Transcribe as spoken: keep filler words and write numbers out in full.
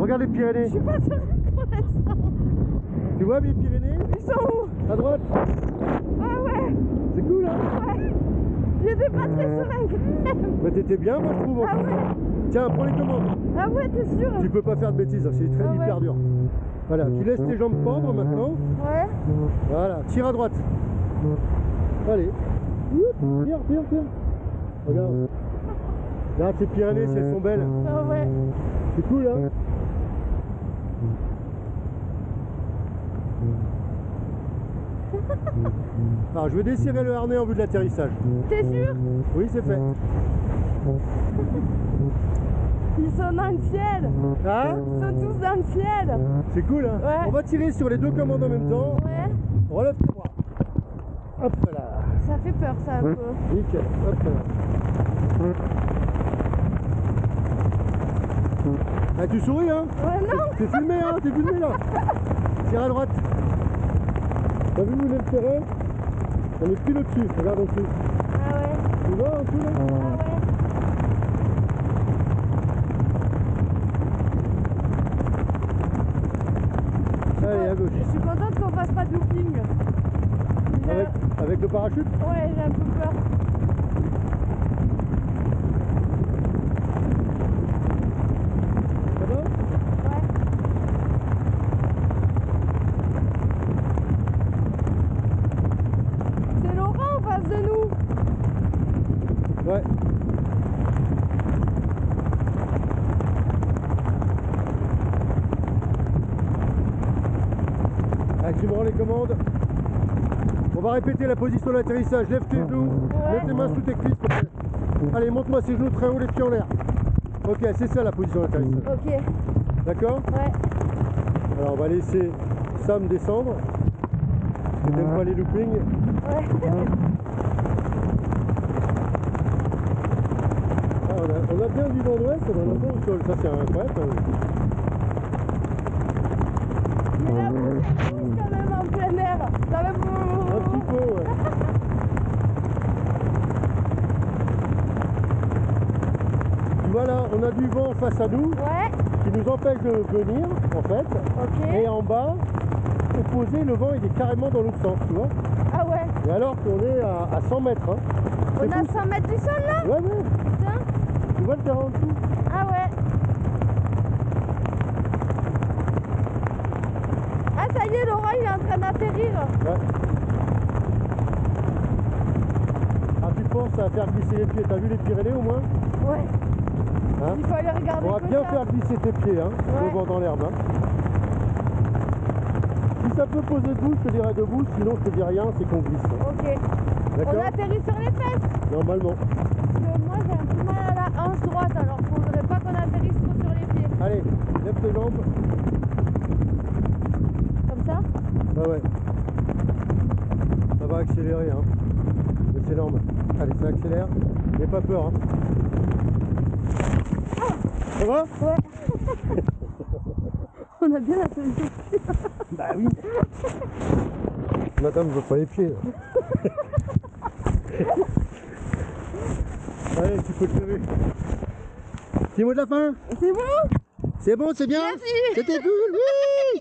Regarde les Pyrénées. Je suis pas sûre pour l'instant. Tu vois les Pyrénées? Ils sont où? À droite. Ah ouais. C'est cool hein? Ouais. J'étais pas très sereine. Mais t'étais bien moi je trouve. Ah ouais. Tiens, prends les commandes. Ah ouais, t'es sûr? Tu peux pas faire de bêtises, c'est très Ah hyper ouais. dur. Voilà, tu laisses tes jambes pendre maintenant. Ouais. Voilà, tire à droite. Allez. Oup, tire, tire, tire. Regarde. Regarde ces Pyrénées, si elles sont belles. Ah ouais. C'est cool hein? Alors je vais desserrer le harnais en vue de l'atterrissage. T'es sûr? Oui, c'est fait. Ils sont dans le ciel. Ah, Ils sont tous dans le ciel. c'est cool hein? Ouais. On va tirer sur les deux commandes en même temps. Ouais. Relève tes bras. Hop là. Ça fait peur ça un peu. Nickel. Hop là. Ah, tu souris hein? Ouais, non. T'es filmé hein? T'es filmé là. Tire à droite. T'as vu où est le terrain? On est pile au-dessus, regarde en dessous. Ah ouais. Tu vois en dessous là? Ah ouais. Allez, à gauche. Je suis contente qu'on fasse pas de looping. J'ai- Avec, avec le parachute? Ouais, j'ai un peu peur. Ça va? Ouais. C'est Laurent en face de nous. Ouais. Allez, tu me rends les commandes. On va répéter la position de l'atterrissage. Lève tes genoux, Ouais. mets tes mains sous tes cuisses. s'il te plaît. Allez, monte-moi ces genoux très haut, les pieds en l'air. Ok, c'est ça la position de l'atterrissage. Ok. D'accord? Ouais. Alors on va laisser Sam descendre. Parce que t'aimes pas les loopings. Ouais. Ah, on, a, on a bien du vent d'ouest, on en a pas au sol. Ça c'est incroyable. Hein. Mais là, c'est quand même en plein air. Ça va Un petit peu, ouais. Voilà, on a du vent face à nous Ouais. qui nous empêche de venir en fait. Ok. Et en bas, opposé, le vent il est carrément dans l'autre sens, tu vois. Ah ouais. Et alors qu'on est à, à cent mètres. Hein. On C'est a fou. cent mètres du sol là? Ouais, ouais. Putain. Tu vois le terrain en dessous? Ah ouais. Ah ça y est, Laurent il est en train d'atterrir. Ouais. Ah, tu penses à faire glisser les pieds? T'as vu les Pyrénées au moins? Ouais. Hein? Il faut aller regarder. On va que bien ça. faire glisser tes pieds, hein, Ouais. devant dans l'herbe. Hein. Si ça peut poser debout, je te dirais debout, sinon je te dis rien, c'est qu'on glisse. Ok. On D'accord? atterrit sur les fesses. Normalement. Parce que moi j'ai un peu mal à la hanche droite, alors faudrait pas qu'on atterrisse trop sur les pieds. Allez, lève tes jambes. Comme ça? Bah ouais. Ça va accélérer, hein. Mais c'est normal. Allez, ça accélère. N'aie pas peur, hein. Ça va? Ouais. On a bien atterri. Bah oui. Madame veut pas les pieds. Là. Allez, tu peux te lever. Petit mot de la fin? C'est bon? C'est bon, c'est bien? Merci. C'était cool, oui.